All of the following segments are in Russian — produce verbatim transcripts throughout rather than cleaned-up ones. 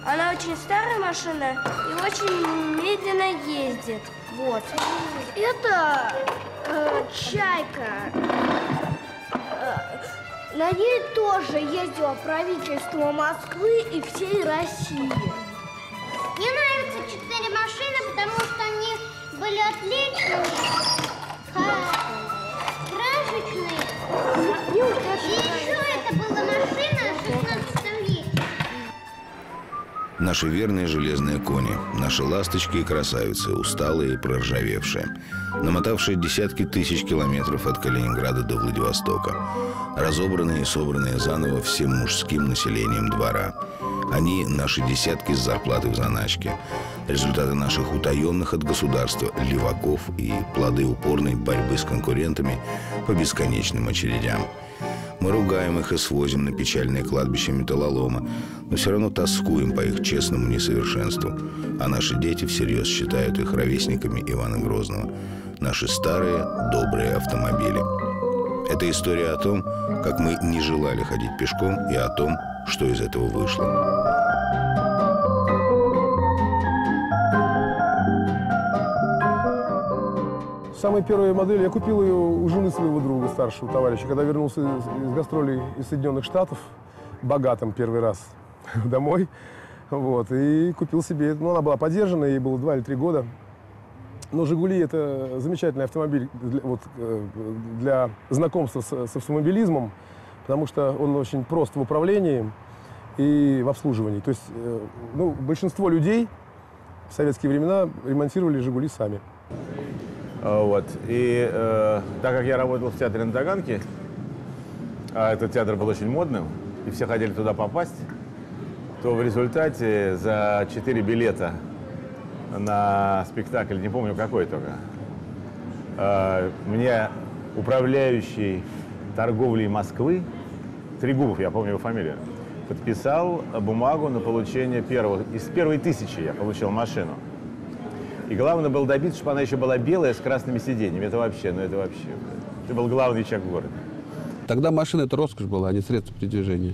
Она очень старая машина и очень медленно ездит. Вот. Это э, Чайка. Э, на ней тоже ездило правительство Москвы и всей России. Мне нравятся четыре машины, потому что они были отличные, красочные. И еще это была машина в шестнадцатом веке. Наши верные железные кони, наши ласточки и красавицы, усталые и проржавевшие, намотавшие десятки тысяч километров от Калининграда до Владивостока, разобранные и собранные заново всем мужским населением двора. Они – наши десятки с зарплаты в заначке, результаты наших утаенных от государства леваков и плоды упорной борьбы с конкурентами по бесконечным очередям. Мы ругаем их и свозим на печальные кладбища металлолома, но все равно тоскуем по их честному несовершенству. А наши дети всерьез считают их ровесниками Ивана Грозного. Наши старые, добрые автомобили. Это история о том, как мы не желали ходить пешком, и о том, что из этого вышло. Самая первая модель, я купил ее у жены своего друга, старшего товарища, когда вернулся из, из гастролей из Соединенных Штатов, богатым первый раз, домой, вот, и купил себе, ну, она была подержана, ей было два или три года, но «Жигули» — это замечательный автомобиль для, вот, для знакомства с, с автомобилизмом, потому что он очень прост в управлении и в обслуживании, то есть, ну, большинство людей в советские времена ремонтировали «Жигули» сами. Вот. И э, так как я работал в театре на Таганке, а этот театр был очень модным, и все хотели туда попасть, то в результате за четыре билета на спектакль, не помню какой только, э, мне управляющий торговлей Москвы, Трегубов, я помню его фамилию, подписал бумагу на получение первого, из первой тысячи я получил машину. И главное было добиться, чтобы она еще была белая, с красными сиденьями. Это вообще, ну это вообще. Это был главный человек в городе. Тогда машина — это роскошь была, а не средство передвижения.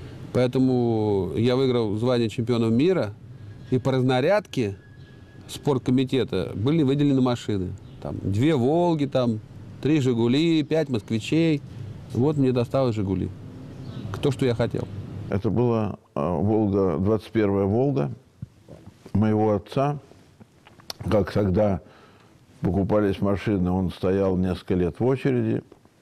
Поэтому я выиграл звание чемпионов мира, и по разнарядке спорткомитета были выделены машины. Там две «Волги», там, три «Жигули», пять «Москвичей». Вот мне досталось «Жигули». То, что я хотел. Это была «Волга», двадцать первая «Волга» моего отца. Как тогда покупались машины, он стоял несколько лет в очереди,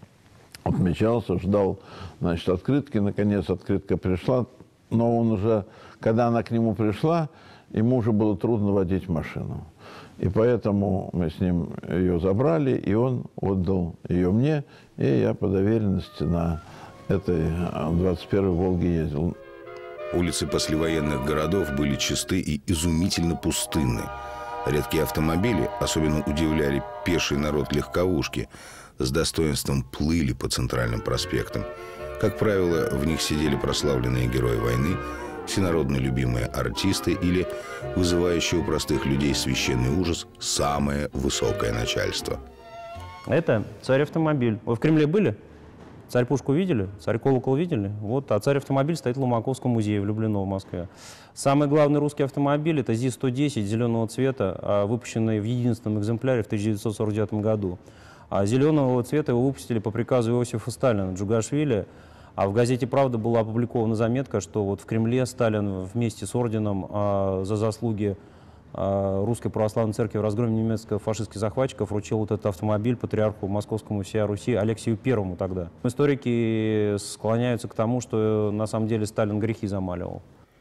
отмечался, ждал, значит, открытки. Наконец открытка пришла, но он уже, когда она к нему пришла, ему уже было трудно водить машину. И поэтому мы с ним ее забрали, и он отдал ее мне, и я по доверенности на этой двадцать первой «Волге» ездил. Улицы послевоенных городов были чисты и изумительно пустынны. Редкие автомобили особенно удивляли пеший народ легковушки, с достоинством плыли по центральным проспектам. Как правило, в них сидели прославленные герои войны, всенародно любимые артисты или вызывающие у простых людей священный ужас самое высокое начальство. Это царь-автомобиль. Вы в Кремле были? Царь-пушку видели? Царь-колокол видели? Вот, а царь-автомобиль стоит в Ломаковском музее в Люблино, в Москве. Самый главный русский автомобиль — это ЗИС сто десять зеленого цвета, выпущенный в единственном экземпляре в тысяча девятьсот сорок девятом году. А зеленого цвета его выпустили по приказу Иосифа Сталина, Джугашвили. А в газете «Правда» была опубликована заметка, что вот в Кремле Сталин вместе с орденом а, за заслуги а, Русской Православной Церкви в разгроме немецко-фашистских захватчиков вручил вот этот автомобиль патриарху Московскому всея Руси Алексею Первому тогда. Историки склоняются к тому, что на самом деле Сталин грехи замаливал.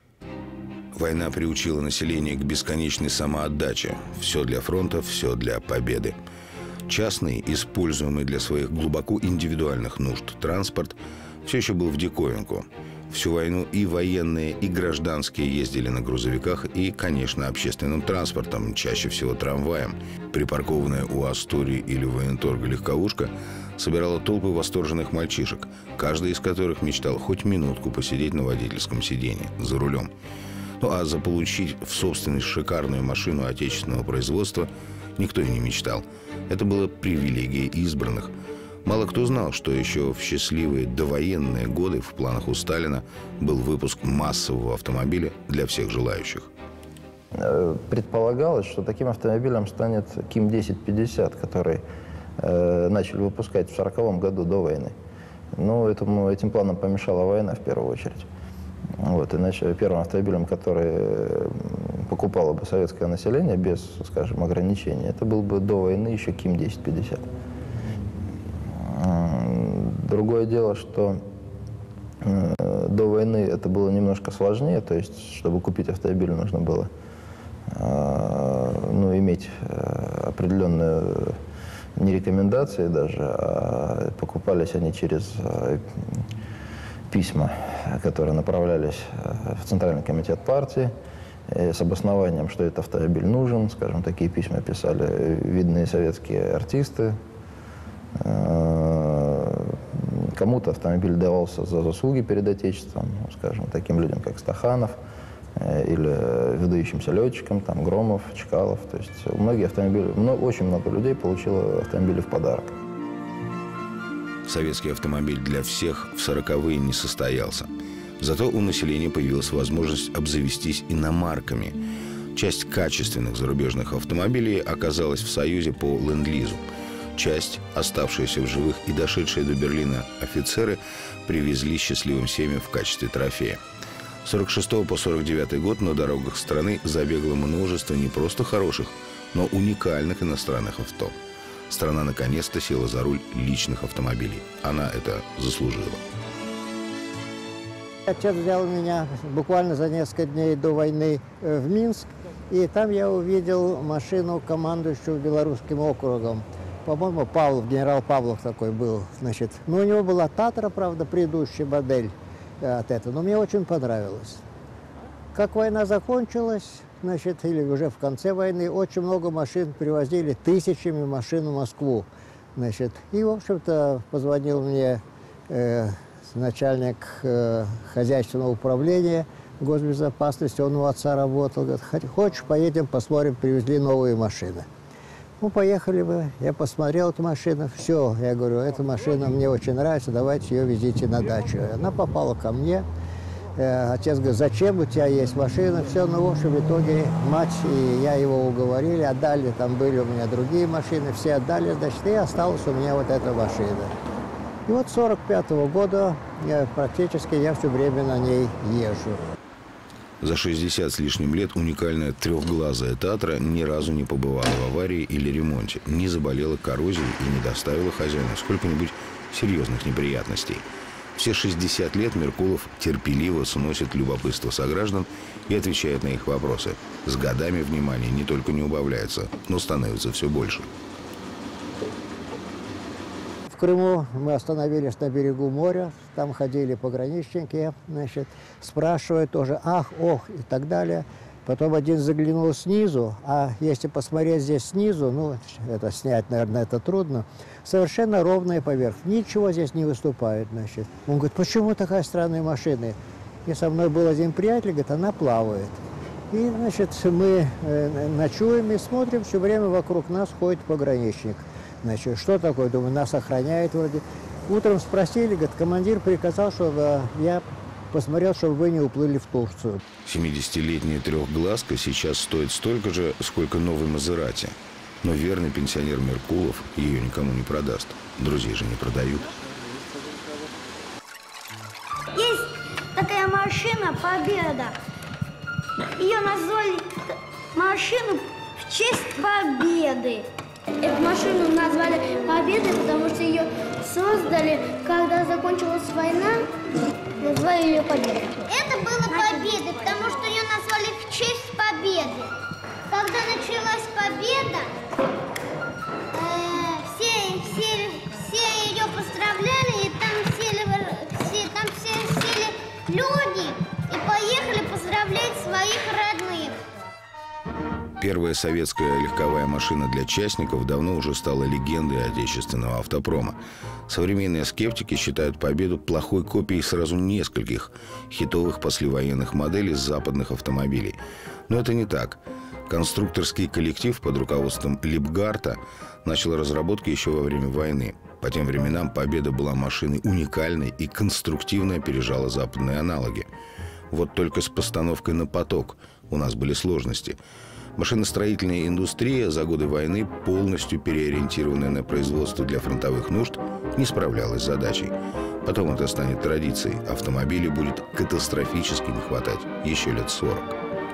Война приучила население к бесконечной самоотдаче. Все для фронта, все для победы. Частный, используемый для своих глубоко индивидуальных нужд транспорт, все еще был в диковинку. Всю войну и военные, и гражданские ездили на грузовиках и, конечно, общественным транспортом, чаще всего трамваем. Припаркованная у Астории или военторга легковушка собирала толпы восторженных мальчишек, каждый из которых мечтал хоть минутку посидеть на водительском сиденье, за рулем. Ну а заполучить в собственность шикарную машину отечественного производства никто и не мечтал. Это было привилегией избранных. Мало кто знал, что еще в счастливые довоенные годы в планах у Сталина был выпуск массового автомобиля для всех желающих. Предполагалось, что таким автомобилем станет КИМ десять пятьдесят, который э, начали выпускать в сороковом году до войны. Но этому, этим планам помешала война в первую очередь. Вот, иначе первым автомобилем, который покупало бы советское население без, скажем, ограничений, это был бы до войны еще КИМ десять пятьдесят. Другое дело, что э, до войны это было немножко сложнее, то есть, чтобы купить автомобиль, нужно было э, ну, иметь э, определенную, не рекомендации даже, а покупались они через э, письма, которые направлялись в Центральный комитет партии э, с обоснованием, что этот автомобиль нужен. Скажем, такие письма писали видные советские артисты. Кому-то автомобиль давался за заслуги перед Отечеством, скажем, таким людям, как Стаханов, или выдающимся летчикам, там, Громов, Чкалов. То есть многие автомобили, много, очень много людей получило автомобили в подарок. Советский автомобиль для всех в сороковые не состоялся. Зато у населения появилась возможность обзавестись иномарками. Часть качественных зарубежных автомобилей оказалась в Союзе по ленд-лизу. Часть, оставшиеся в живых и дошедшие до Берлина офицеры, привезли счастливым семьям в качестве трофея. С сорок шестого по сорок девятый год на дорогах страны забегло множество не просто хороших, но уникальных иностранных авто. Страна наконец-то села за руль личных автомобилей. Она это заслужила. Отец взял меня буквально за несколько дней до войны в Минск, и там я увидел машину командующего Белорусским округом. По-моему, Павлов, генерал Павлов такой был, значит. Но у него была Татра, правда, предыдущая модель от этого, но мне очень понравилось. Как война закончилась, значит, или уже в конце войны, очень много машин привозили, тысячами машин в Москву, значит. И, в общем-то, позвонил мне э, начальник э, хозяйственного управления госбезопасности, он у отца работал, говорит, хочешь, поедем, посмотрим, привезли новые машины. Ну, поехали бы, я посмотрел эту машину, все, я говорю, эта машина мне очень нравится, давайте ее везите на дачу. Она попала ко мне, э, отец говорит, зачем, у тебя есть машина, все, ну, в общем, в итоге мать и я его уговорили, отдали, там были у меня другие машины, все отдали, значит, и осталась у меня вот эта машина. И вот с сорок пятого года я, практически я все время на ней езжу. За шестьдесят с лишним лет уникальная трехглазая Татра ни разу не побывала в аварии или ремонте, не заболела коррозией и не доставила хозяину сколько-нибудь серьезных неприятностей. Все шестьдесят лет Меркулов терпеливо сносит любопытство сограждан и отвечает на их вопросы. С годами внимание не только не убавляется, но становится все больше. В Крыму мы остановились на берегу моря, там ходили пограничники, значит, спрашивают тоже ах, ох и так далее. Потом один заглянул снизу, а если посмотреть здесь снизу, ну, это снять, наверное, это трудно, совершенно ровная поверхность, ничего здесь не выступает, значит. Он говорит, почему такая странная машина? И со мной был один приятель, говорит, она плавает. И, значит, мы э, ночуем и смотрим, все время вокруг нас ходит пограничник. Значит, что такое? Думаю, нас охраняет вроде. Утром спросили, говорит, командир приказал, чтобы я посмотрел, чтобы вы не уплыли в Турцию. семидесятилетняя трехглазка сейчас стоит столько же, сколько новый Мазерати. Но верный пенсионер Меркулов ее никому не продаст. Друзей же не продают. Есть такая машина «Победа». Ее назвали машину в честь Победы. Эту машину назвали «Победой», потому что ее создали, когда закончилась война, назвали ее «Победой». Это было победой, потому что ее назвали в честь победы. Когда началась победа, э, все, все, все ее поздравляли, и там сели, все, там все сели люди и поехали поздравлять своих родных. Первая советская легковая машина для частников давно уже стала легендой отечественного автопрома. Современные скептики считают «Победу» плохой копией сразу нескольких хитовых послевоенных моделей западных автомобилей. Но это не так. Конструкторский коллектив под руководством Липгарта начал разработки еще во время войны. По тем временам «Победа» была машиной уникальной и конструктивно опережала западные аналоги. Вот только с постановкой на поток у нас были сложности. Машиностроительная индустрия, за годы войны полностью переориентированная на производство для фронтовых нужд, не справлялась с задачей. Потом это станет традицией. Автомобилей будет катастрофически не хватать еще лет сорок.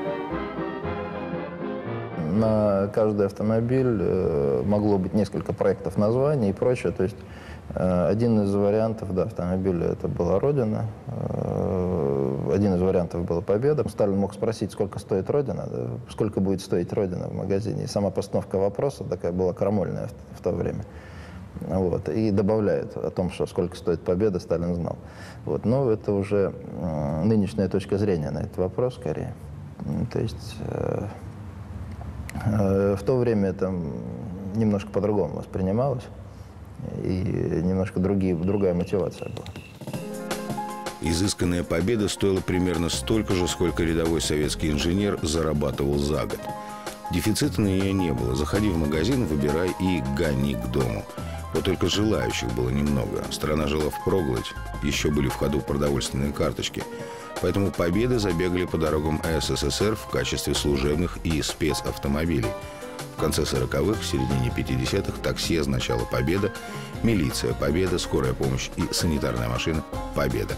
На каждый автомобиль э, могло быть несколько проектов названий и прочее. То есть э, один из вариантов да, автомобиля это была «Родина», э, один из вариантов была «Победа». Сталин мог спросить, сколько стоит «Родина», да, сколько будет стоить «Родина» в магазине. И сама постановка вопроса такая была крамольная в, в то время. Вот, и добавляют о том, что сколько стоит «Победа», Сталин знал. Вот, но это уже э, нынешняя точка зрения на этот вопрос скорее. То есть э, э, в то время это немножко по-другому воспринималось, и немножко другие, другая мотивация была. Изысканная «Победа» стоила примерно столько же, сколько рядовой советский инженер зарабатывал за год. Дефицита на нее не было. Заходи в магазин, выбирай и гони к дому. Вот только желающих было немного. Страна жила впроголодь, еще были в ходу продовольственные карточки. Поэтому «Победы» забегали по дорогам СССР в качестве служебных и спецавтомобилей. В конце сороковых, в середине пятидесятых такси означало «Победа», милиция «Победа», скорая помощь и санитарная машина «Победа».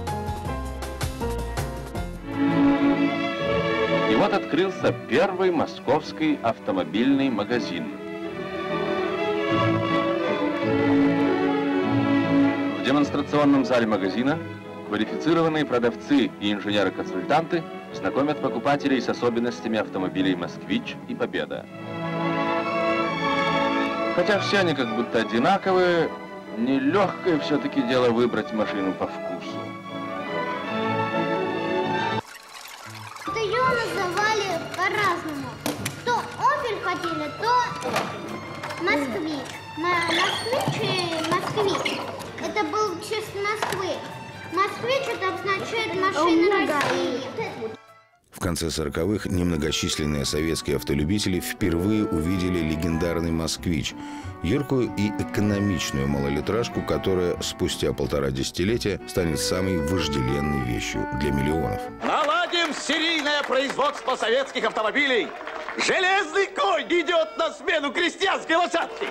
И вот открылся первый московский автомобильный магазин. В демонстрационном зале магазина квалифицированные продавцы и инженеры-консультанты знакомят покупателей с особенностями автомобилей «Москвич» и «Победа». Хотя все они как будто одинаковые, нелегкое все-таки дело выбрать машину по вкусу. Это ее называли по-разному. То «Опель» хотели, то «Москвич». «Москвич» и «Москвич». Это был в честь Москвы. «Москвич» это обозначает машина России. В конце сороковых немногочисленные советские автолюбители впервые увидели легендарный «Москвич» – яркую и экономичную малолитражку, которая спустя полтора десятилетия станет самой вожделенной вещью для миллионов. Наладим серийное производство советских автомобилей. Железный конь идет на смену крестьянской лошадки.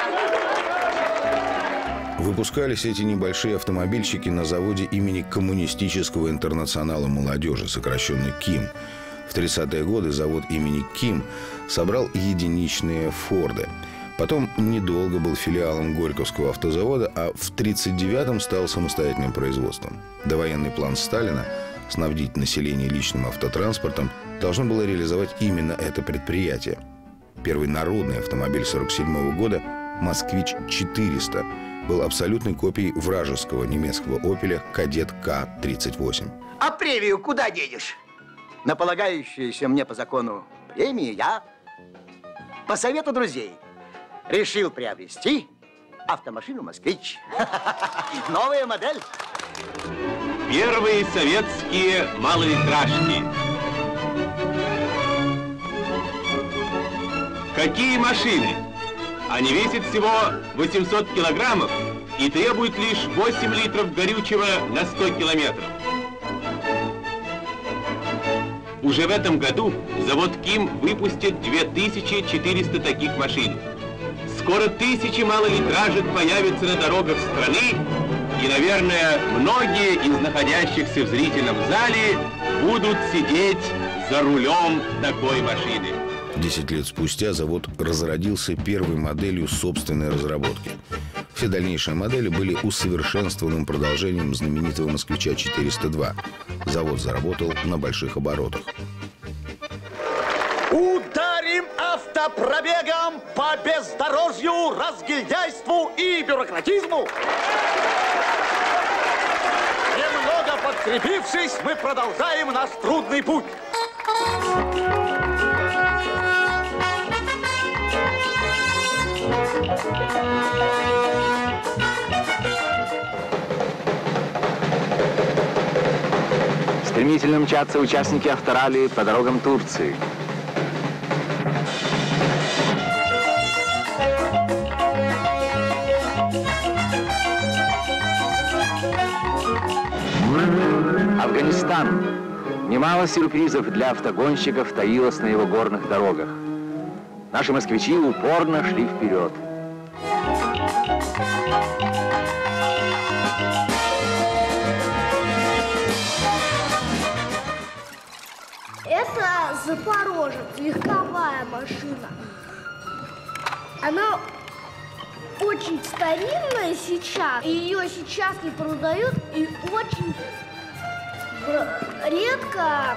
Выпускались эти небольшие автомобильчики на заводе имени Коммунистического интернационала молодежи, сокращенно КИМ. В тридцатые годы завод имени КИМ собрал единичные «Форды». Потом недолго был филиалом Горьковского автозавода, а в тридцать девятом стал самостоятельным производством. Довоенный план Сталина снабдить население личным автотранспортом должно было реализовать именно это предприятие. Первый народный автомобиль сорок седьмого года «Москвич четыреста» был абсолютной копией вражеского немецкого «Опеля» «Кадет К тридцать восемь». А премию куда денешь? На полагающуюся мне по закону премию я, по совету друзей, решил приобрести автомашину «Москвич». Новая модель. Первые советские малолитражки. Какие машины? Они весят всего восемьсот килограммов и требуют лишь восемь литров горючего на сто километров. Уже в этом году завод КИМ выпустит две тысячи четыреста таких машин. Скоро тысячи малолитражек появятся на дорогах страны, и, наверное, многие из находящихся в зрительном зале будут сидеть за рулем такой машины. Десять лет спустя завод разродился первой моделью собственной разработки. Все дальнейшие модели были усовершенствованным продолжением знаменитого «Москвича четыреста два». Завод заработал на больших оборотах. Ударим автопробегом по бездорожью, разгильдяйству и бюрократизму. Немного подкрепившись, мы продолжаем наш трудный путь. Стремительно мчатся участники авторалли по дорогам Турции. Афганистан. Немало сюрпризов для автогонщиков таилось на его горных дорогах. Наши москвичи упорно шли вперед. Это Запорожец, легковая машина. Она очень старинная сейчас. Ее сейчас не продают и очень редко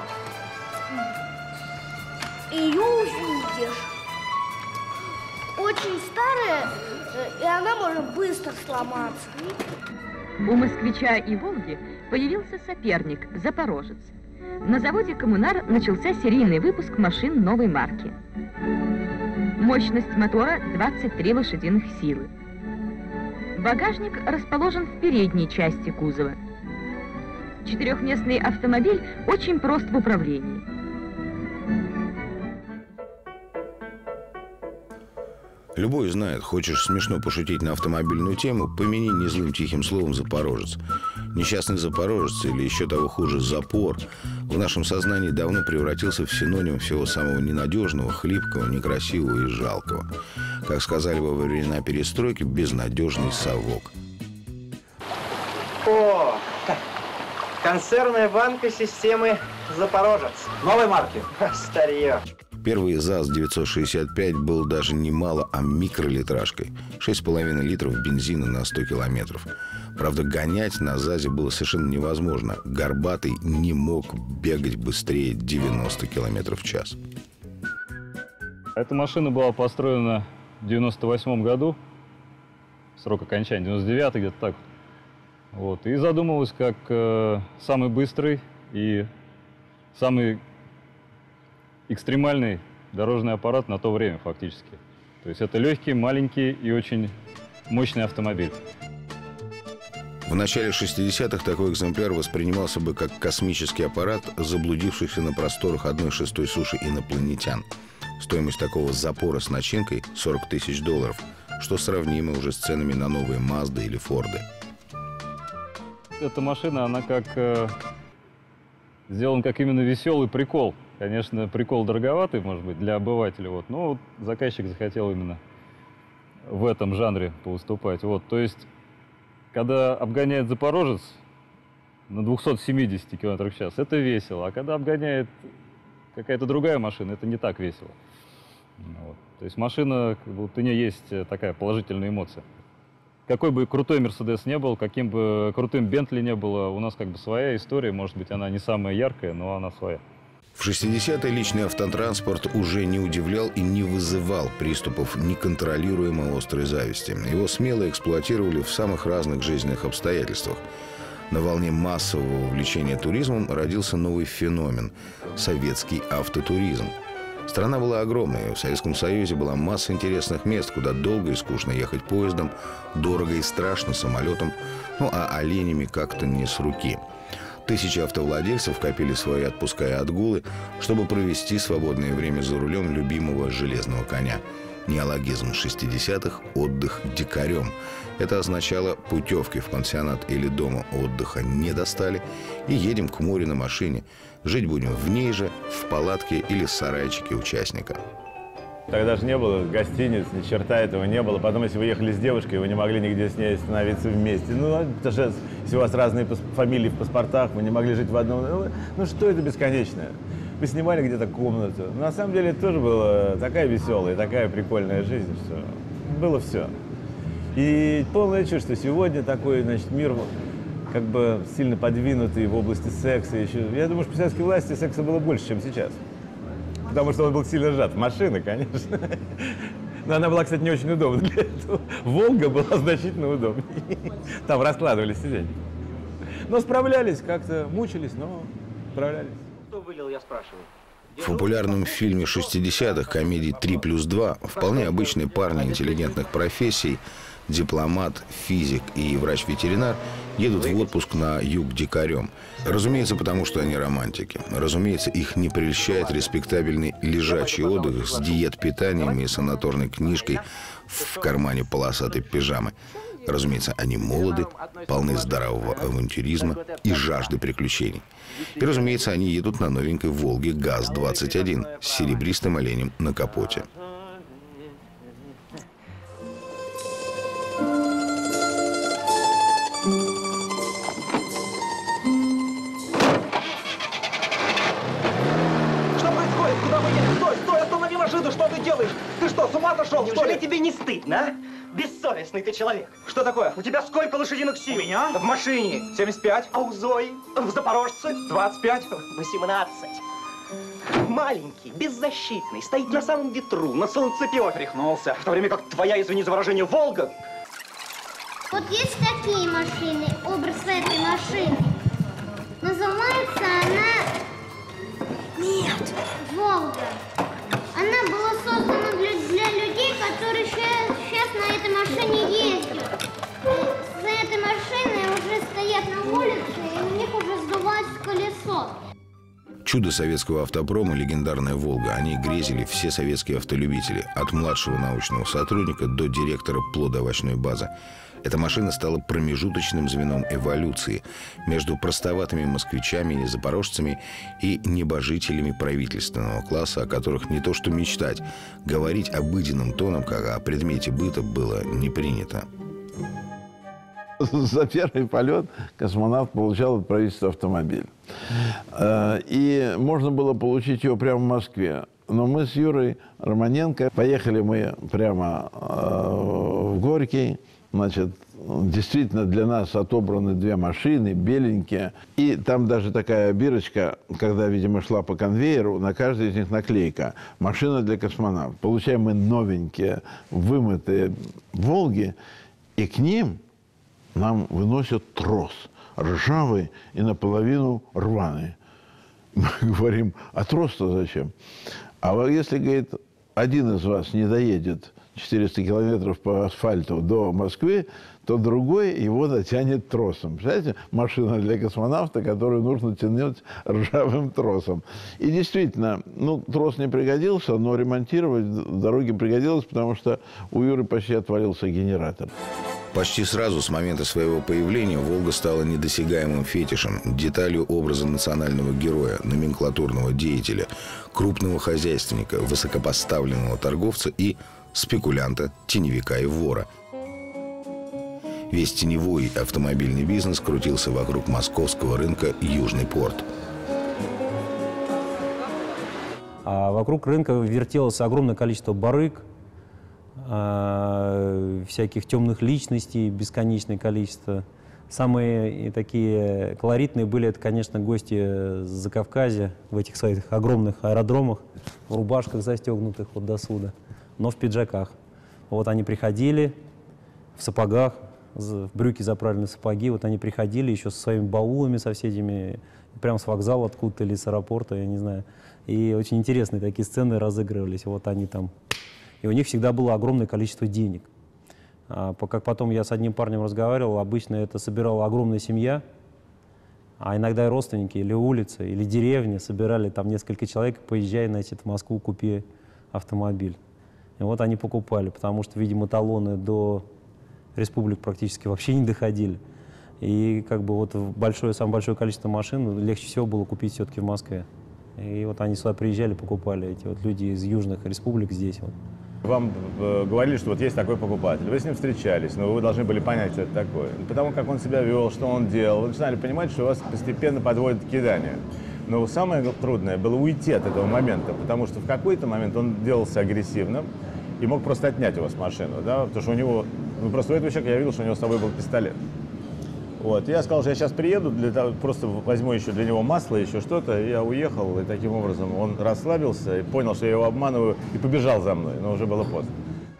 ее увидишь. Очень старая, и она может быстро сломаться. У «Москвича» и «Волги» появился соперник – «Запорожец». На заводе «Коммунар» начался серийный выпуск машин новой марки. Мощность мотора – двадцать три лошадиных силы. Багажник расположен в передней части кузова. Четырехместный автомобиль очень прост в управлении. Любой знает, хочешь смешно пошутить на автомобильную тему, помяни незлым тихим словом «запорожец». Несчастный запорожец, или еще того хуже «запор», в нашем сознании давно превратился в синоним всего самого ненадежного, хлипкого, некрасивого и жалкого. Как сказали во времена перестройки, безнадежный совок. О, консервная банка системы «Запорожец». Новой марки. Старье. Первый ЗАЗ девятьсот шестьдесят пять был даже не мало, а микролитражкой. шесть с половиной литров бензина на сто километров. Правда, гонять на ЗАЗе было совершенно невозможно. Горбатый не мог бегать быстрее девяноста километров в час. Эта машина была построена в девяносто восьмом году. Срок окончания девяносто девятый, где-то так. Вот. И задумывалась как э, самый быстрый и самый экстремальный дорожный аппарат на то время фактически. То есть это легкий, маленький и очень мощный автомобиль. В начале шестидесятых такой экземпляр воспринимался бы как космический аппарат, заблудившихся на просторах одной шестой суши инопланетян. Стоимость такого запора с начинкой – сорок тысяч долларов, что сравнимо уже с ценами на новые Мазды или Форды. Эта машина, она как э, сделана как именно веселый прикол. Конечно, прикол дороговатый, может быть, для обывателя, вот, но вот заказчик захотел именно в этом жанре повыступать. Вот, то есть, когда обгоняет Запорожец на двухстах семидесяти километрах в час, это весело, а когда обгоняет какая-то другая машина, это не так весело. Вот. То есть машина, вот у нее есть такая положительная эмоция. Какой бы крутой Мерседес не был, каким бы крутым Бентли не было, у нас как бы своя история, может быть, она не самая яркая, но она своя. В шестидесятые личный автотранспорт уже не удивлял и не вызывал приступов неконтролируемой острой зависти. Его смело эксплуатировали в самых разных жизненных обстоятельствах. На волне массового увлечения туризмом родился новый феномен – советский автотуризм. Страна была огромная, в Советском Союзе была масса интересных мест, куда долго и скучно ехать поездом, дорого и страшно самолетом, ну а оленями как-то не с руки. Тысячи автовладельцев копили свои отпуска и отгулы, чтобы провести свободное время за рулем любимого железного коня. Неологизм шестидесятых – отдых дикарем. Это означало, путевки в пансионат или дома отдыха не достали, и едем к морю на машине. Жить будем в ней же, в палатке или сарайчике участника. Тогда же не было гостиниц, ни черта этого не было. Потом, если вы ехали с девушкой, вы не могли нигде с ней остановиться вместе. Ну, потому что если у вас разные фамилии в паспортах, вы не могли жить в одном. Ну, ну что это бесконечное? Вы снимали где-то комнату. На самом деле это тоже была такая веселая, такая прикольная жизнь, что было все. И полное чувство, что сегодня такой, значит, мир как бы сильно подвинутый в области секса. Еще. Я думаю, что при советской власти секса было больше, чем сейчас. Потому что он был сильно сжат. Машина, конечно. Но она была, кстати, не очень удобна для этого. «Волга» была значительно удобнее. Там раскладывались сиденья. Но справлялись, как-то мучились, но справлялись. Кто вылил, я спрашиваю? В популярном фильме шестидесятых комедии «три плюс два» вполне обычные парни интеллигентных профессий, дипломат, физик и врач-ветеринар, едут в отпуск на юг дикарем. Разумеется, потому что они романтики. Разумеется, их не прельщает респектабельный лежачий отдых с диет-питанием и санаторной книжкой в кармане полосатой пижамы. Разумеется, они молоды, полны здорового авантюризма и жажды приключений. И, разумеется, они едут на новенькой «Волге ГАЗ двадцать один» с серебристым оленем на капоте. Что ты делаешь? Ты что, с ума сошел? Неужели тебе не стыдно, а? Бессовестный ты человек. Что такое? У тебя сколько лошадиных сил? У меня? В машине семьдесят пять. А у Зои? В Запорожце? двадцать пять. восемнадцать. Маленький, беззащитный, стоит на самом ветру, на солнцепёке. Тряхнулся. В то время как твоя, извини за выражение, Волга. Вот есть такие машины, образ этой машины. Называется она... Нет. Волга. Она была создана для, для людей, которые сейчас, сейчас на этой машине ездят. С этой машиной уже стоят на улице, и у них уже сдувается колесо. Чудо советского автопрома, легендарная «Волга», о ней грезили все советские автолюбители, от младшего научного сотрудника до директора плодоовощной базы. Эта машина стала промежуточным звеном эволюции между простоватыми москвичами и запорожцами и небожителями правительственного класса, о которых не то что мечтать, говорить обыденным тоном, как о предмете быта, было не принято. За первый полет космонавт получал от правительства автомобиль. И можно было получить его прямо в Москве. Но мы с Юрой Романенко поехали мы прямо в Горький. Значит, действительно для нас отобраны две машины, беленькие. И там даже такая бирочка, когда, видимо, шла по конвейеру, на каждой из них наклейка «Машина для космонавта». Получаем мы новенькие, вымытые «Волги», и к ним нам выносят трос, ржавый и наполовину рваный. Мы говорим, а трос-то зачем? А вот если, говорит, один из вас не доедет четыреста километров по асфальту до Москвы, то другой его дотянет тросом. Представляете, машина для космонавта, которую нужно тянуть ржавым тросом. И действительно, ну, трос не пригодился, но ремонтировать в дороге пригодилось, потому что у Юры почти отвалился генератор. Почти сразу, с момента своего появления, «Волга» стала недосягаемым фетишем, деталью образа национального героя, номенклатурного деятеля, крупного хозяйственника, высокопоставленного торговца и спекулянта, теневика и вора. Весь теневой автомобильный бизнес крутился вокруг московского рынка «Южный порт». А вокруг рынка вертелось огромное количество барыг, всяких темных личностей, бесконечное количество. Самые такие колоритные были, это, конечно, гости с Закавказья в этих своих огромных аэродромах, в рубашках застегнутых вот до сюда, но в пиджаках. Вот они приходили в сапогах, в брюки заправленные сапоги, вот они приходили еще со своими баулами, со всеми, прямо с вокзала откуда-то или с аэропорта, я не знаю. И очень интересные такие сцены разыгрывались. Вот они там... И у них всегда было огромное количество денег. А, как потом я с одним парнем разговаривал, обычно это собирала огромная семья, а иногда и родственники, или улица, или деревня собирали там несколько человек, поезжай, значит, в Москву, купи автомобиль. И вот они покупали, потому что, видимо, талоны до республик практически вообще не доходили. И как бы вот большое, самое большое количество машин легче всего было купить все-таки в Москве. И вот они сюда приезжали, покупали, эти вот люди из южных республик здесь вот. Вам э, говорили, что вот есть такой покупатель, вы с ним встречались, но вы должны были понять, что это такое. Потому как он себя вел, что он делал, вы начинали понимать, что вас постепенно подводит к киданию. Но самое трудное было уйти от этого момента, потому что в какой-то момент он делался агрессивным и мог просто отнять у вас машину, да, потому что у него, ну просто у этого человека я видел, что у него с собой был пистолет. Вот, я сказал, что я сейчас приеду, для того, просто возьму еще для него масло, еще что-то, и я уехал, и таким образом он расслабился и понял, что я его обманываю, и побежал за мной, но уже было поздно.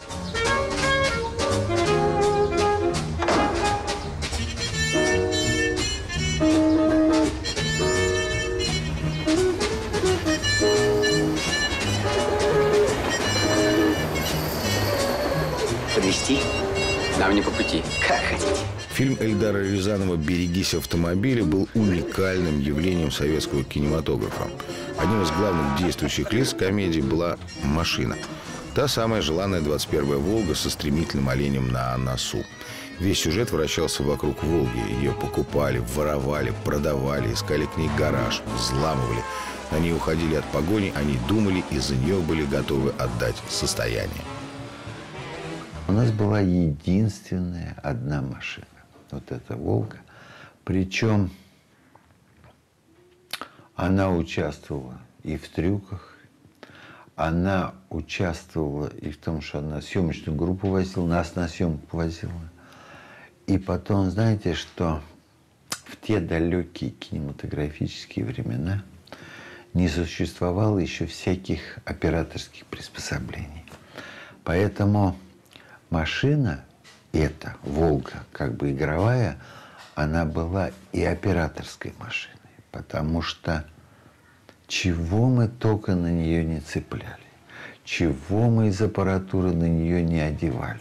Подвезти? Нам не по пути. Как хотите. Фильм Эльдара Рязанова «Берегись автомобиля» был уникальным явлением советского кинематографа. Одним из главных действующих лиц комедии была машина. Та самая желанная двадцать первая «Волга» со стремительным оленем на носу. Весь сюжет вращался вокруг «Волги». Ее покупали, воровали, продавали, искали к ней гараж, взламывали. Они уходили от погони, они думали и за нее были готовы отдать состояние. У нас была единственная одна машина. Вот эта «Волга». Причем она участвовала и в трюках, она участвовала и в том, что она съемочную группу возила, нас на съемку возила. И потом, знаете, что в те далекие кинематографические времена не существовало еще всяких операторских приспособлений. Поэтому машина эта, «Волга», как бы игровая, она была и операторской машиной. Потому что чего мы только на нее не цепляли, чего мы из аппаратуры на нее не одевали.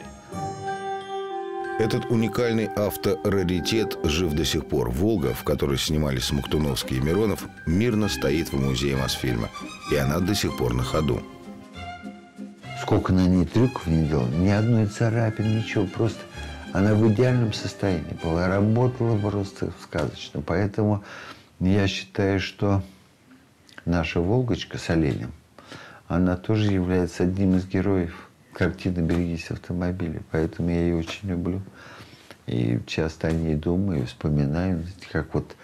Этот уникальный автораритет жив до сих пор. «Волга», в которой снимались Смоктуновский и Миронов, мирно стоит в музее Мосфильма. И она до сих пор на ходу. Сколько на ней трюков не делал, ни одной царапины, ничего. Просто она в идеальном состоянии была, работала просто сказочно. Поэтому я считаю, что наша «Волгочка» с оленем, она тоже является одним из героев картины «Берегись автомобиля». Поэтому я ее очень люблю. И часто о ней думаю, вспоминаю, как вот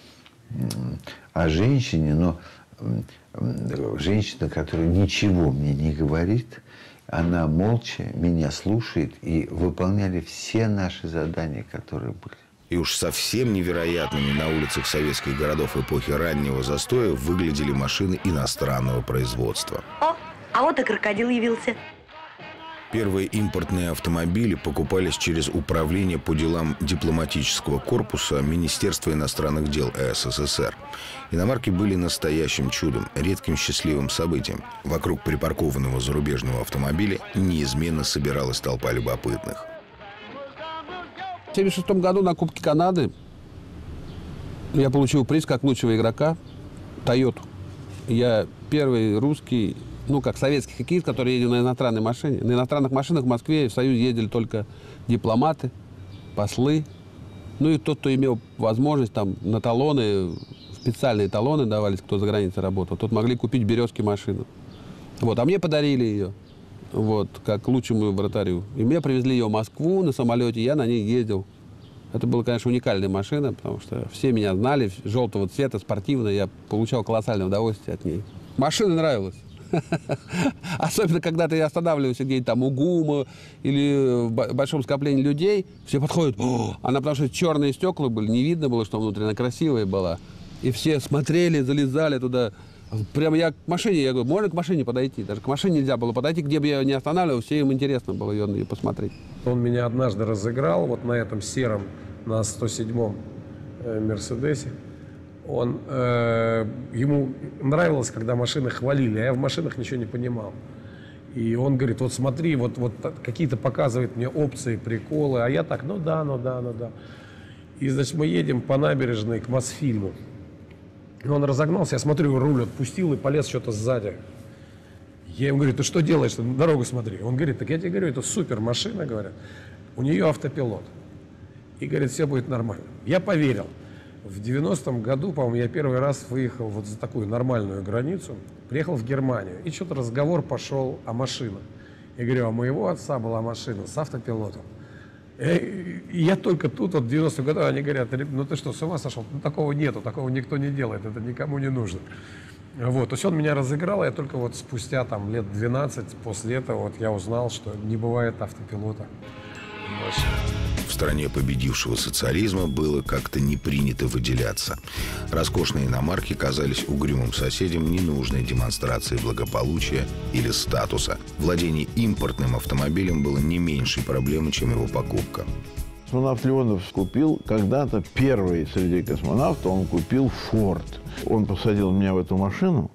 о женщине, но женщина, которая ничего мне не говорит, она молча меня слушает, и выполняли все наши задания, которые были. И уж совсем невероятными на улицах советских городов эпохи раннего застоя выглядели машины иностранного производства. О, а вот и крокодил явился. Первые импортные автомобили покупались через Управление по делам дипломатического корпуса Министерства иностранных дел СССР. Иномарки были настоящим чудом, редким счастливым событием. Вокруг припаркованного зарубежного автомобиля неизменно собиралась толпа любопытных. В тысяча девятьсот семьдесят шестом году на Кубке Канады я получил приз как лучшего игрока «Тойоту». Я первый русский, ну, как советский хоккеист, который ездил на иностранной машине. На иностранных машинах в Москве и в Союзе ездили только дипломаты, послы. Ну, и тот, кто имел возможность, там, на талоны, специальные талоны давались, кто за границей работал, тот могли купить «Березки» машину. Вот, а мне подарили ее. Вот, как лучшему вратарю. И мне привезли ее в Москву на самолете, я на ней ездил. Это была, конечно, уникальная машина, потому что все меня знали, желтого цвета, спортивная, я получал колоссальное удовольствие от ней. Машина нравилась. Особенно, когда ты останавливаешься где-нибудь там у ГУМа или в большом скоплении людей, все подходят, она, потому что черные стекла были, не видно было, что внутри, она красивая была. И все смотрели, залезали туда. Прямо я к машине, я говорю, можно к машине подойти? Даже к машине нельзя было подойти, где бы я не останавливал, все им интересно было ее, ее посмотреть. Он меня однажды разыграл вот на этом сером, на сто седьмом э, Мерседесе. Он, э, ему нравилось, когда машины хвалили, а я в машинах ничего не понимал. И он говорит, вот смотри, вот, вот какие-то показывает мне опции, приколы, а я так, ну да, ну да, ну да. И, значит, мы едем по набережной к Мосфильму. Он разогнался, я смотрю, руль отпустил и полез что-то сзади. Я ему говорю, ты что делаешь? На дорогу смотри. Он говорит, так я тебе говорю, это супер машина, говорят. У нее автопилот. И говорит, все будет нормально. Я поверил. В девяностом году, по-моему, я первый раз выехал вот за такую нормальную границу, приехал в Германию, и что-то разговор пошел о машинах. Я говорю, а у моего отца была машина с автопилотом. И я только тут, вот в девяностом году, они говорят, ну ты что, с ума сошел? Ну такого нету, такого никто не делает, это никому не нужно. Вот, то есть он меня разыграл, а я только вот спустя там лет двенадцать после этого вот я узнал, что не бывает автопилота. В стране победившего социализма было как-то не принято выделяться. Роскошные иномарки казались угрюмым соседям ненужной демонстрацией благополучия или статуса. Владение импортным автомобилем было не меньшей проблемой, чем его покупка. Космонавт Леонов купил когда-то первый среди космонавтов, он купил «Форд». Он посадил меня в эту машину,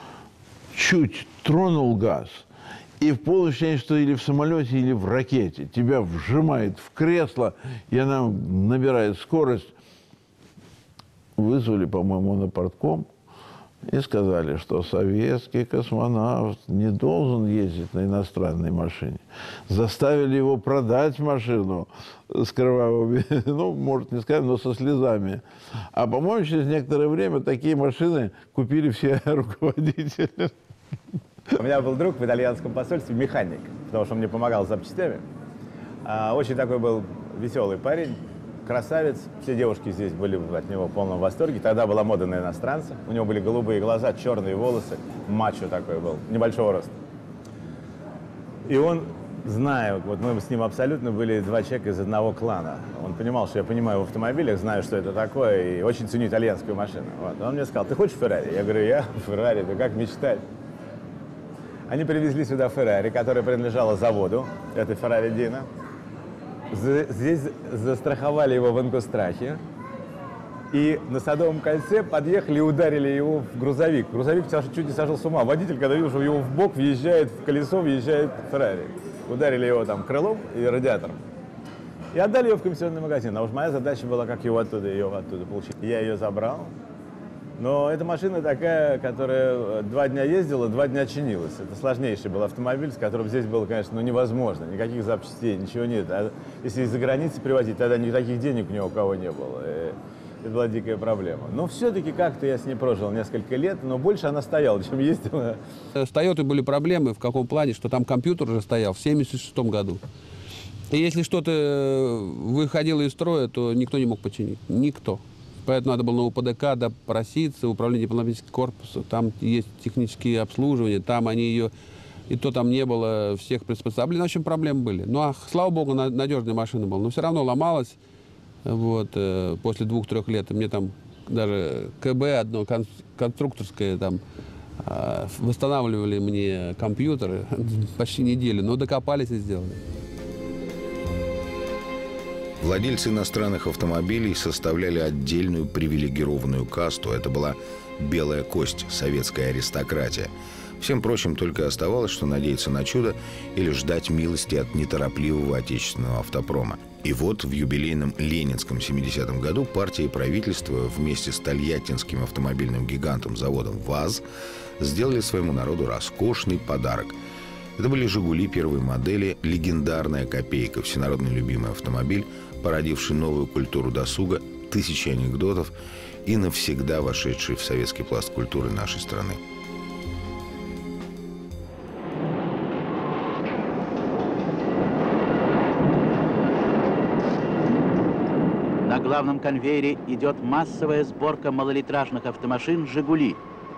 чуть тронул газ, и в полное что или в самолете, или в ракете. Тебя вжимает в кресло, и она набирает скорость. Вызвали, по-моему, на портком. И сказали, что советский космонавт не должен ездить на иностранной машине. Заставили его продать машину с кровавыми, ну, может, не сказать, но со слезами. А, по-моему, через некоторое время такие машины купили все руководители. У меня был друг в итальянском посольстве, механик, потому что он мне помогал с запчастями. Очень такой был веселый парень. Красавец, все девушки здесь были от него в полном восторге. Тогда была мода на иностранца. У него были голубые глаза, черные волосы, мачо такой был, небольшого роста. И он, зная, вот мы с ним абсолютно были два человека из одного клана. Он понимал, что я понимаю в автомобилях, знаю, что это такое, и очень ценю итальянскую машину. Вот. Он мне сказал: ты хочешь Феррари? Я говорю: я Феррари, да как мечтать. Они привезли сюда Феррари, которая принадлежала заводу, это Феррари Дино. Здесь застраховали его в Ингосстрахе. И на Садовом кольце подъехали и ударили его в грузовик. Грузовик чуть не сошел с ума. Водитель, когда видел, что его в бок въезжает, в колесо въезжает Феррари. Ударили его там крылом и радиатором. И отдали ее в комиссионный магазин. А уж моя задача была, как его оттуда, ее оттуда получить. Я ее забрал. Но эта машина такая, которая два дня ездила, два дня чинилась. Это сложнейший был автомобиль, с которым здесь было, конечно, ну, невозможно. Никаких запчастей, ничего нет. А если из-за границы привозить, тогда никаких денег ни у кого не было. И это была дикая проблема. Но все-таки как-то я с ней прожил несколько лет, но больше она стояла, чем ездила. С Тойотой были проблемы в каком плане, что там компьютер уже стоял в семьдесят шестом году. И если что-то выходило из строя, то никто не мог починить. Никто. Поэтому надо было на УПДК допроситься, управление дипломатического корпуса. Там есть технические обслуживания, там они ее... И то там не было всех приспособлений. В общем, проблемы были. Ну, а слава богу, надежная машина была. Но все равно ломалась. Вот, э, после двух-трех лет. И мне там даже КБ одно, кон, конструкторское, там, э, восстанавливали мне компьютеры почти неделю. Но докопались и сделали. Владельцы иностранных автомобилей составляли отдельную привилегированную касту. Это была белая кость, советская аристократия. Всем прочим только оставалось, что надеяться на чудо или ждать милости от неторопливого отечественного автопрома. И вот в юбилейном ленинском семидесятом году партия и правительство вместе с тольяттинским автомобильным гигантом заводом ВАЗ сделали своему народу роскошный подарок. Это были «Жигули» первой модели, легендарная копейка, всенародно любимый автомобиль, породивший новую культуру досуга, тысячи анекдотов и навсегда вошедший в советский пласт культуры нашей страны. На главном конвейере идет массовая сборка малолитражных автомашин «Жигули».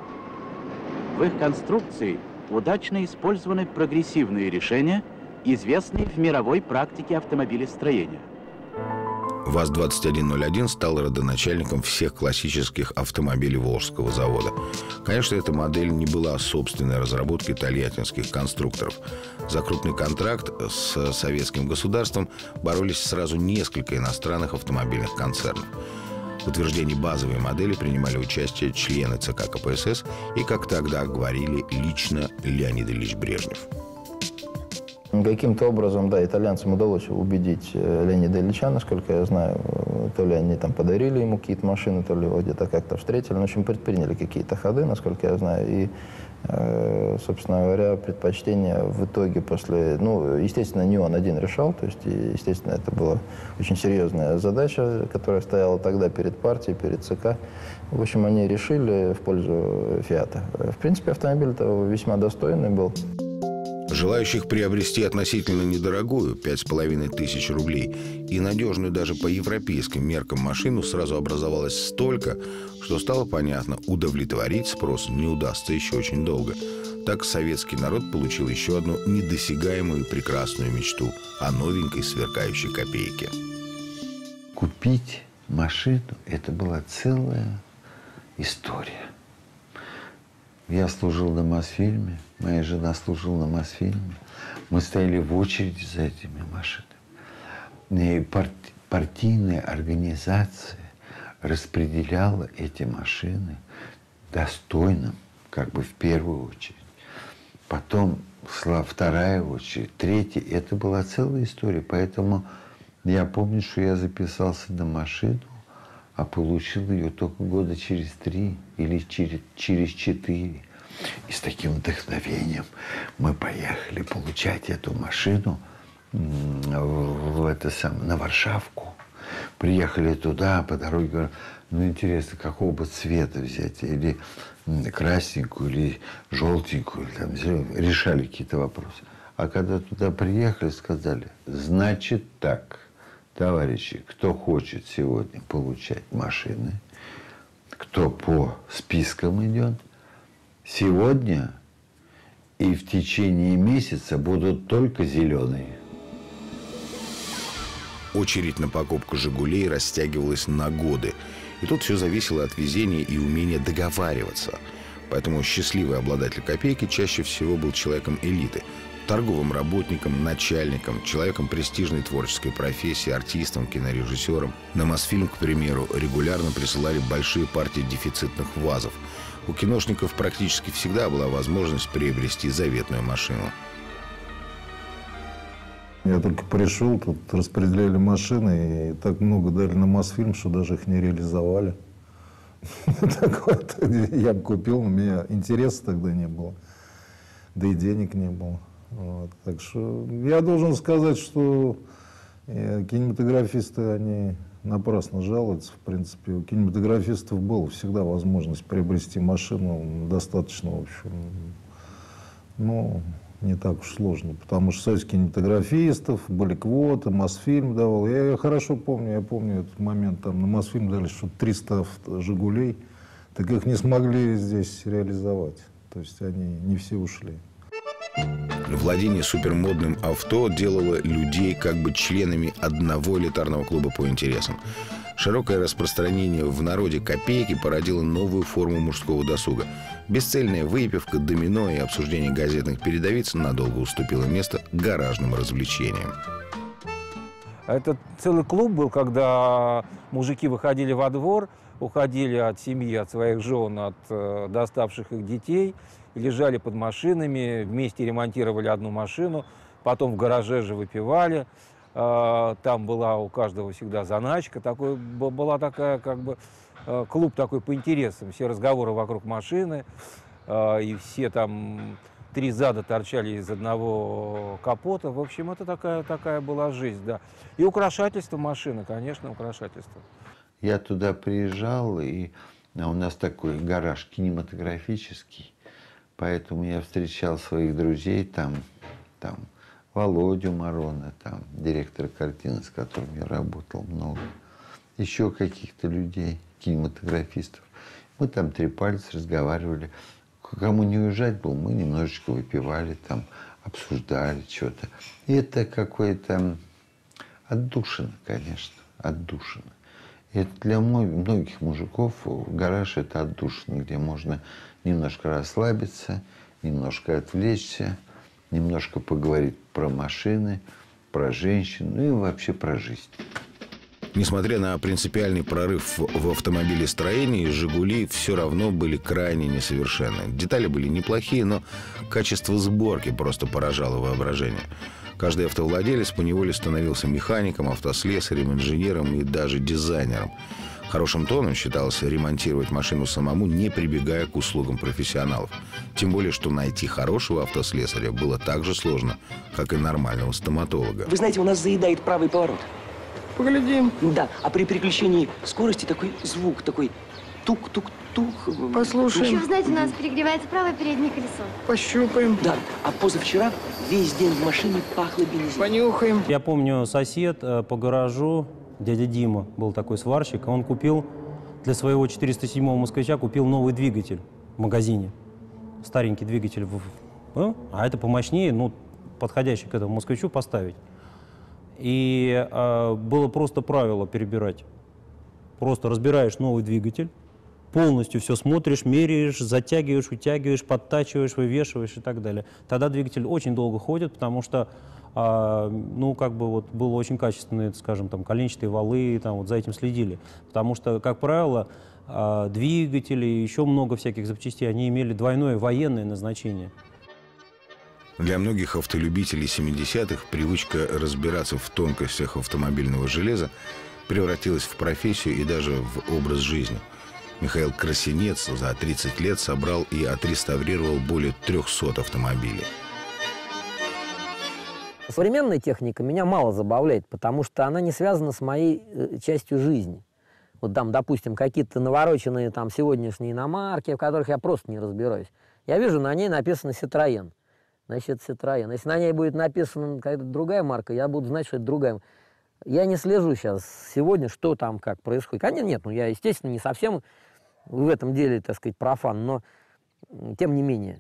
В их конструкции удачно использованы прогрессивные решения, известные в мировой практике автомобилестроения. ВАЗ двадцать один ноль один стал родоначальником всех классических автомобилей Волжского завода. Конечно, эта модель не была собственной разработкой тольяттинских конструкторов. За крупный контракт с советским государством боролись сразу несколько иностранных автомобильных концернов. В утверждении базовой модели принимали участие члены ЦК КПСС и, как тогда говорили, лично Леонид Ильич Брежнев. Каким-то образом, да, итальянцам удалось убедить Леонида Ильича, насколько я знаю. То ли они там подарили ему какие-то машины, то ли его где-то как-то встретили. В общем, предприняли какие-то ходы, насколько я знаю. И, собственно говоря, предпочтение в итоге после... Ну, естественно, не он один решал. То есть, естественно, это была очень серьезная задача, которая стояла тогда перед партией, перед ЦК. В общем, они решили в пользу «Фиата». В принципе, автомобиль-то весьма достойный был. Желающих приобрести относительно недорогую, пять с половиной тысяч рублей, и надежную даже по европейским меркам машину сразу образовалось столько, что стало понятно, удовлетворить спрос не удастся еще очень долго. Так советский народ получил еще одну недосягаемую прекрасную мечту о новенькой сверкающей копейке. Купить машину – это была целая история. Я служил на Мосфильме, моя жена служила на Мосфильме. Мы стояли в очереди за этими машинами. И парти партийная организация распределяла эти машины достойно, как бы в первую очередь. Потом шла вторая очередь, третья. Это была целая история. Поэтому я помню, что я записался на машину а получил ее только года через три или через, через четыре. И с таким вдохновением мы поехали получать эту машину в, в это самое, на Варшавку. Приехали туда, по дороге говорю, ну интересно, какого бы цвета взять, или красненькую, или желтенькую, или там, решали какие-то вопросы. А когда туда приехали, сказали, значит так, товарищи, кто хочет сегодня получать машины, кто по спискам идет, сегодня и в течение месяца будут только зеленые. Очередь на покупку «Жигулей» растягивалась на годы. И тут все зависело от везения и умения договариваться. Поэтому счастливый обладатель «Копейки» чаще всего был человеком элиты. Торговым работником, начальником, человеком престижной творческой профессии, артистом, кинорежиссером. На Мосфильм, к примеру, регулярно присылали большие партии дефицитных ВАЗов. У киношников практически всегда была возможность приобрести заветную машину. Я только пришел, тут распределяли машины, и так много дали на Мосфильм, что даже их не реализовали. Я бы купил, но у меня интереса тогда не было, да и денег не было. Так что я должен сказать, что кинематографисты, они напрасно жалуются. В принципе, у кинематографистов была всегда возможность приобрести машину достаточно, в общем, ну, не так уж сложно, потому что союз кинематографистов, были квоты, Мосфильм давал. Я, я хорошо помню, я помню этот момент, там на Мосфильм дали что-то триста «Жигулей», так их не смогли здесь реализовать. То есть они не все ушли. Владение супермодным авто делало людей как бы членами одного элитарного клуба по интересам. Широкое распространение в народе «Копейки» породило новую форму мужского досуга. Бесцельная выпивка, домино и обсуждение газетных передовиц надолго уступило место гаражным развлечениям. Это целый клуб был, когда мужики выходили во двор, уходили от семьи, от своих жен, от э, доставших их детей, и лежали под машинами, вместе ремонтировали одну машину, потом в гараже же выпивали. Там была у каждого всегда заначка, такой, была такая, как бы, клуб такой по интересам, все разговоры вокруг машины, и все там три зада торчали из одного капота. В общем, это такая, такая была жизнь, да. И украшательство машины, конечно, украшательство. Я туда приезжал, и у нас такой гараж кинематографический, поэтому я встречал своих друзей там, там, Володю Марона, там, директора картины, с которым я работал много. Еще каких-то людей, кинематографистов. Мы там трепались, разговаривали. Кому не уезжать было, мы немножечко выпивали, там, обсуждали что-то. И это какое-то отдушина, конечно, отдушина. И это для многих мужиков гараж – это отдушина, где можно немножко расслабиться, немножко отвлечься, немножко поговорить про машины, про женщин, ну и вообще про жизнь. Несмотря на принципиальный прорыв в автомобилестроении, «Жигули» все равно были крайне несовершенны. Детали были неплохие, но качество сборки просто поражало воображение. Каждый автовладелец поневоле становился механиком, автослесарем, инженером и даже дизайнером. Хорошим тоном считалось ремонтировать машину самому, не прибегая к услугам профессионалов. Тем более, что найти хорошего автослесаря было так же сложно, как и нормального стоматолога. Вы знаете, у нас заедает правый поворот. Поглядим. Да, а при переключении скорости такой звук, такой тук-тук-тук. Послушаем. Еще, вы знаете, у нас перегревается правое переднее колесо. Пощупаем. Да, а позавчера весь день в машине пахло бензином. Понюхаем. Я помню, сосед э, по гаражу, дядя Дима, был такой сварщик, он купил для своего четыреста седьмого москвича купил новый двигатель в магазине. Старенький двигатель. Ну, а это помощнее, ну, подходящий к этому москвичу поставить. И э, было просто правило перебирать. Просто разбираешь новый двигатель, полностью все смотришь, меряешь, затягиваешь, утягиваешь, подтачиваешь, вывешиваешь и так далее. Тогда двигатель очень долго ходит, потому что э, ну, как бы вот было очень качественные, скажем, там, коленчатые валы, там, вот за этим следили. Потому что, как правило, э, двигатели и еще много всяких запчастей, они имели двойное военное назначение. Для многих автолюбителей семидесятых привычка разбираться в тонкостях автомобильного железа превратилась в профессию и даже в образ жизни. Михаил Красинец за тридцать лет собрал и отреставрировал более трёхсот автомобилей. Современная техника меня мало забавляет, потому что она не связана с моей э, частью жизни. Вот там, допустим, какие-то навороченные там сегодняшние иномарки, в которых я просто не разбираюсь. Я вижу, на ней написано «Ситроен». Значит, «Ситроен». Если на ней будет написана какая-то другая марка, я буду знать, что это другая. Я не слежу сейчас сегодня, что там, как происходит. Конечно, нет, ну я, естественно, не совсем в этом деле, так сказать, профан, но тем не менее.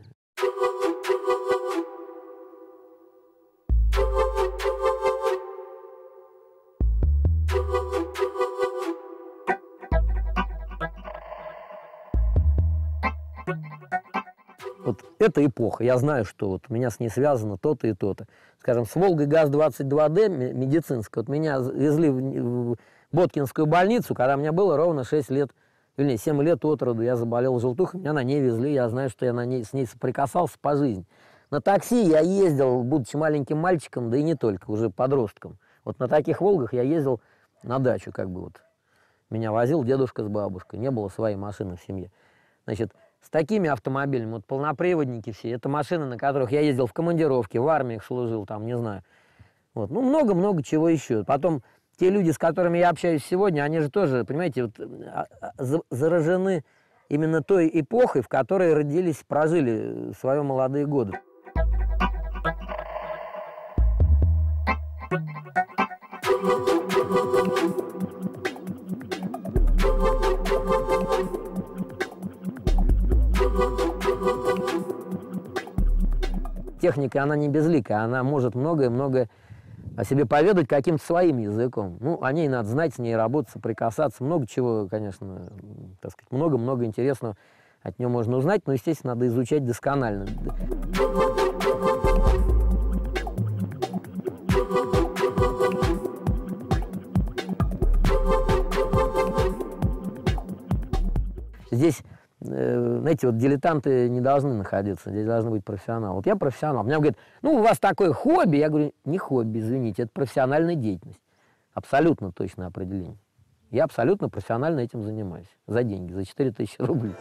Вот эта эпоха, я знаю, что вот у меня с ней связано то-то и то-то. Скажем, с «Волгой ГАЗ двадцать два Д» медицинской, вот меня везли в Боткинскую больницу, когда мне было ровно шесть лет, или семь лет от роду, я заболел желтухой, меня на ней везли, я знаю, что я на ней, с ней соприкасался по жизни. На такси я ездил, будучи маленьким мальчиком, да и не только, уже подростком. Вот на таких «Волгах» я ездил на дачу, как бы вот. Меня возил дедушка с бабушкой, не было своей машины в семье. Значит, с такими автомобилями, вот полноприводники все, это машины, на которых я ездил в командировке, в армиях служил, там, не знаю. Вот. Ну, много-много чего еще. Потом те люди, с которыми я общаюсь сегодня, они же тоже, понимаете, вот, заражены именно той эпохой, в которой родились, прожили свои молодые годы. Техника, она не безликая, она может многое-многое о себе поведать каким-то своим языком. Ну, о ней надо знать, с ней работать, соприкасаться. Много чего, конечно, так сказать, много-много интересного от нее можно узнать, но, естественно, надо изучать досконально. Здесь, знаете, вот дилетанты не должны находиться, здесь должны быть профессионалы. Вот я профессионал. Мне говорят, ну, у вас такое хобби. Я говорю, не хобби, извините, это профессиональная деятельность. Абсолютно точное определение. Я абсолютно профессионально этим занимаюсь. За деньги, за четыре тысячи рублей.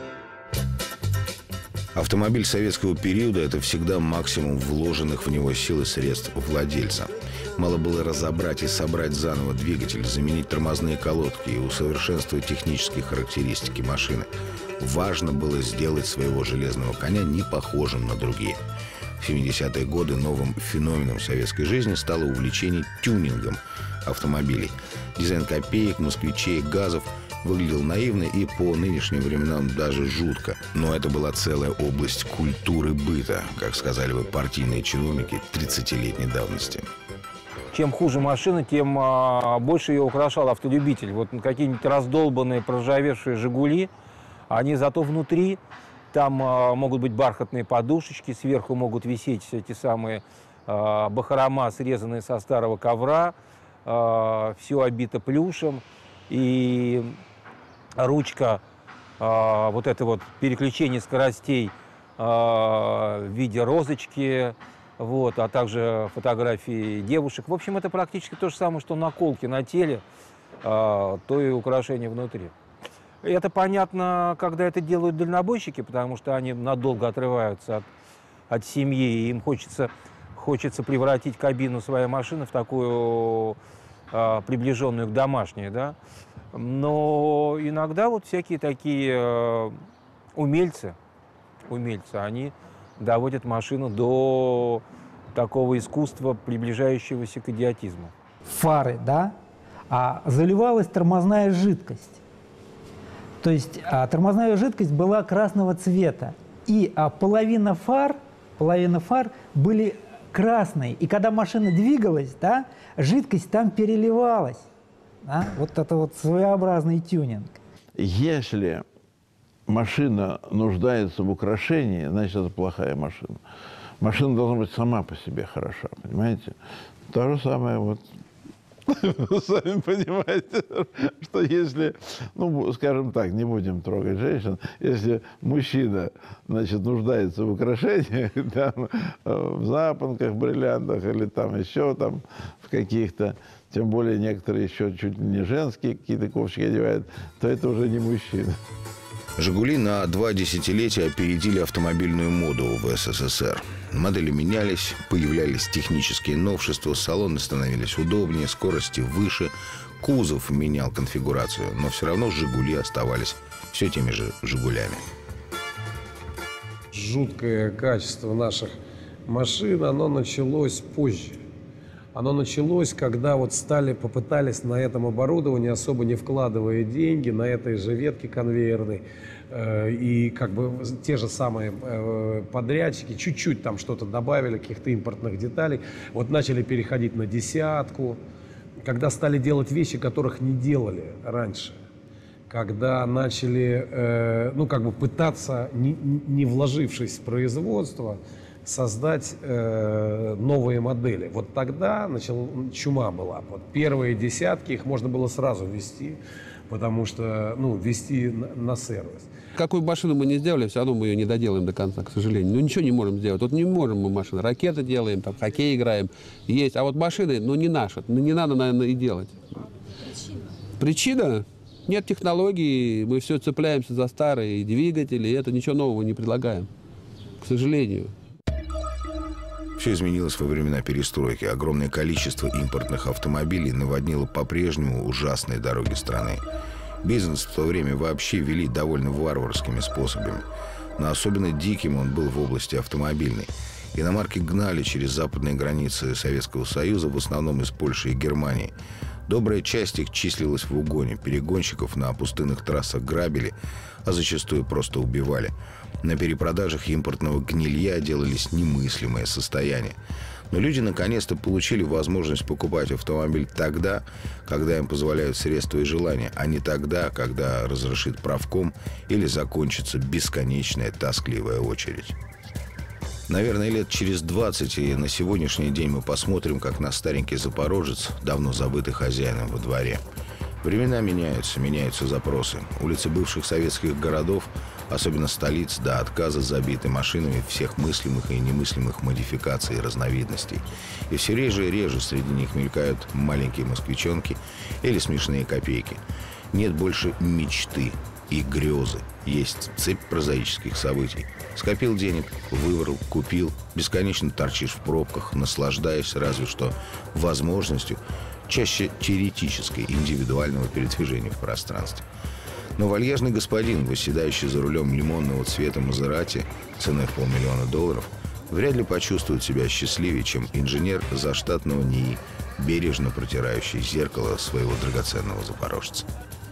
Автомобиль советского периода – это всегда максимум вложенных в него сил и средств владельца. Мало было разобрать и собрать заново двигатель, заменить тормозные колодки и усовершенствовать технические характеристики машины. Важно было сделать своего железного коня не похожим на другие. В семидесятые годы новым феноменом советской жизни стало увлечение тюнингом автомобилей. Дизайн копеек, москвичей, газов выглядел наивно и по нынешним временам даже жутко. Но это была целая область культуры быта, как сказали бы партийные чиновники тридцатилетней давности. Чем хуже машина, тем а, больше ее украшал автолюбитель. Вот какие-нибудь раздолбанные, проржавевшие «Жигули», они зато внутри, там а, могут быть бархатные подушечки, сверху могут висеть эти самые а, бахрома, срезанные со старого ковра, а, все обито плюшем, и ручка, а, вот это вот переключение скоростей а, в виде розочки, вот, а также фотографии девушек. В общем, это практически то же самое, что наколки на теле, а, то и украшение внутри. Это понятно, когда это делают дальнобойщики, потому что они надолго отрываются от, от семьи, и им хочется, хочется превратить кабину своей машины в такую а, приближенную к домашней, да. Но иногда вот всякие такие э, умельцы, умельцы, они доводят машину до такого искусства, приближающегося к идиотизму. Фары, да, а заливалась тормозная жидкость. То есть а, тормозная жидкость была красного цвета, и а, половина фар, половина фар были красные. И когда машина двигалась, да, жидкость там переливалась. Да? Вот это вот своеобразный тюнинг. Если машина нуждается в украшении, значит, это плохая машина. Машина должна быть сама по себе хороша, понимаете? То же самое вот Сами понимаете, что если, ну, скажем так, не будем трогать женщин, если мужчина, значит, нуждается в украшениях, там, в запонках, бриллиантах или там еще там в каких-то, тем более некоторые еще чуть ли не женские какие-то ковчики одевают, то это уже не мужчина. «Жигули» на два десятилетия опередили автомобильную моду в СССР. Модели менялись, появлялись технические новшества, салоны становились удобнее, скорости выше, кузов менял конфигурацию, но все равно «Жигули» оставались все теми же «Жигулями». Жуткое качество наших машин, оно началось позже. Оно началось, когда вот стали, попытались на этом оборудовании, особо не вкладывая деньги, на этой же ветке конвейерной, э, и как бы те же самые э, подрядчики чуть-чуть там что-то добавили, каких-то импортных деталей, вот начали переходить на десятку, когда стали делать вещи, которых не делали раньше, когда начали, э, ну как бы пытаться, не, не вложившись в производство, создать э, новые модели. Вот тогда начал, чума была. Вот первые десятки, их можно было сразу вести, потому что, ну, вести на, на сервис. Какую машину мы не сделали, все равно мы ее не доделаем до конца, к сожалению. Ну, ничего не можем сделать. Вот не можем мы машины. Ракеты делаем, там, хоккей играем. Есть. А вот машины, ну, не наши. Ну, не надо, наверное, и делать. Причина? Причина? Нет технологий, мы все цепляемся за старые двигатели, и это ничего нового не предлагаем. К сожалению. Все изменилось во времена перестройки. Огромное количество импортных автомобилей наводнило по-прежнему ужасные дороги страны. Бизнес в то время вообще вели довольно варварскими способами. Но особенно диким он был в области автомобильной. Иномарки гнали через западные границы Советского Союза, в основном из Польши и Германии. Добрая часть их числилась в угоне. Перегонщиков на пустынных трассах грабили, а зачастую просто убивали. На перепродажах импортного гнилья делались немыслимое состояние. Но люди наконец-то получили возможность покупать автомобиль тогда, когда им позволяют средства и желания, а не тогда, когда разрешит правком или закончится бесконечная тоскливая очередь. Наверное, лет через двадцать, и на сегодняшний день мы посмотрим, как на старенький «Запорожец», давно забытый хозяином во дворе. Времена меняются, меняются запросы. Улицы бывших советских городов, особенно столиц, до отказа забиты машинами всех мыслимых и немыслимых модификаций и разновидностей. И все реже и реже среди них мелькают маленькие москвичонки или смешные копейки. Нет больше мечты и грезы. Есть цепь прозаических событий. Скопил денег, выбрал, купил, бесконечно торчишь в пробках, наслаждаясь разве что возможностью, чаще теоретической, индивидуального передвижения в пространстве. Но вальяжный господин, восседающий за рулем лимонного цвета Мазерати ценой в полмиллиона долларов, вряд ли почувствует себя счастливее, чем инженер заштатного НИИ, бережно протирающий зеркало своего драгоценного запорожца.